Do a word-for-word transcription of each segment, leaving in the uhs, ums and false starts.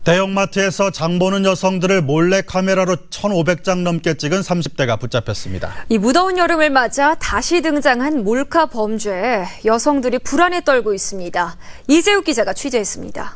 대형마트에서 장 보는 여성들을 몰래 카메라로 천오백 장 넘게 찍은 삼십 대가 붙잡혔습니다. 이 무더운 여름을 맞아 다시 등장한 몰카 범죄에 여성들이 불안에 떨고 있습니다. 이재욱 기자가 취재했습니다.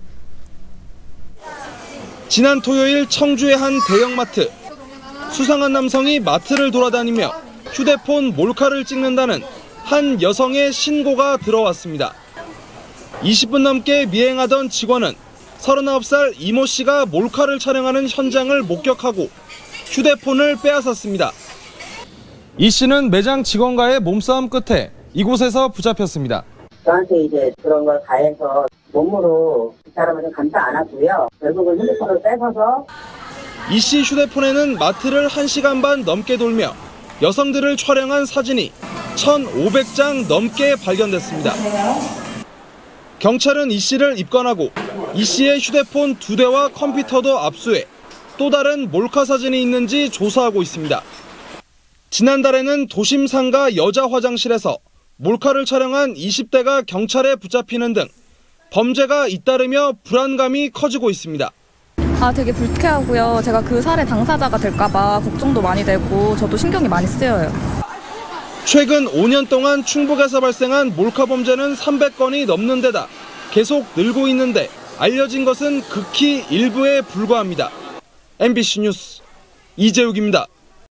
지난 토요일 청주의 한 대형마트. 수상한 남성이 마트를 돌아다니며 휴대폰 몰카를 찍는다는 한 여성의 신고가 들어왔습니다. 이십 분 넘게 미행하던 직원은 서른아홉 살 이모 씨가 몰카를 촬영하는 현장을 목격하고 휴대폰을 빼앗았습니다. 이 씨는 매장 직원과의 몸싸움 끝에 이곳에서 붙잡혔습니다. 저한테 이제 그런 걸 가해서 몸으로 그 사람을 감싸 안았고요. 결국은 휴대폰을 뺏어서. 이 씨 휴대폰에는 마트를 한 시간 반 넘게 돌며 여성들을 촬영한 사진이 천오백 장 넘게 발견됐습니다. 경찰은 이 씨를 입건하고 이 씨의 휴대폰 두 대와 컴퓨터도 압수해 또 다른 몰카 사진이 있는지 조사하고 있습니다. 지난달에는 도심 상가 여자 화장실에서 몰카를 촬영한 이십 대가 경찰에 붙잡히는 등 범죄가 잇따르며 불안감이 커지고 있습니다. 아, 되게 불쾌하고요. 제가 그 살해 당사자가 될까 봐 걱정도 많이 되고 저도 신경이 많이 쓰여요. 최근 오 년 동안 충북에서 발생한 몰카 범죄는 삼백 건이 넘는 데다 계속 늘고 있는데 알려진 것은 극히 일부에 불과합니다. 엠비씨 뉴스 이재욱입니다.